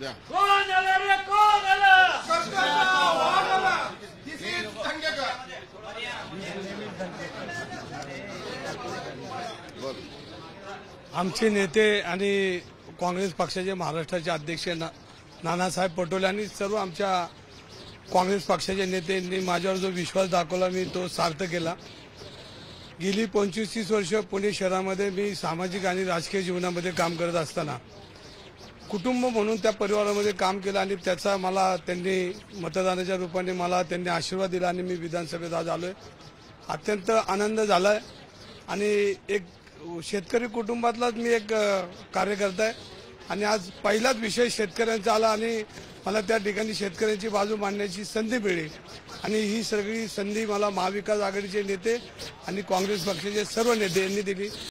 द्या. कोण आलं रे कोण आलं? बोल. आमचे नेते आणि काँग्रेस पक्षाचे महाराष्ट्राचे अध्यक्ष नानासाहेब पटोले आणि सर्व आमच्या काँग्रेस पक्षाच्या नेत्यांनी माझ्यावर जो विश्वास दाखवला मी तो सार्थ केला. गेली 25-30 वर्ष पुणे शहरामध्ये मी सामाजिक आणि राजकीय जीवनामध्ये काम करत असताना कुटुंब म्हणून त्या परिवारामध्ये काम केलं आणि त्याचा मला त्यांनी मतदानाच्या रूपाने मला त्यांनी आशीर्वाद दिला आणि मी विधानसभेत आज आलोय. अत्यंत आनंद झालाय आणि एक शेतकरी कुटुंबातलाच मी एक कार्यकर्ता आहे आणि आज पहिलाच विषय शेतकऱ्यांचा आला आणि मला त्या ठिकाणी शेतकऱ्यांची बाजू मांडण्याची संधी मिळाली आणि ही सगळी संधी मला महाविकास आघाडीचे नेते आणि काँग्रेस पक्षाचे सर्व नेते यांनी दिली.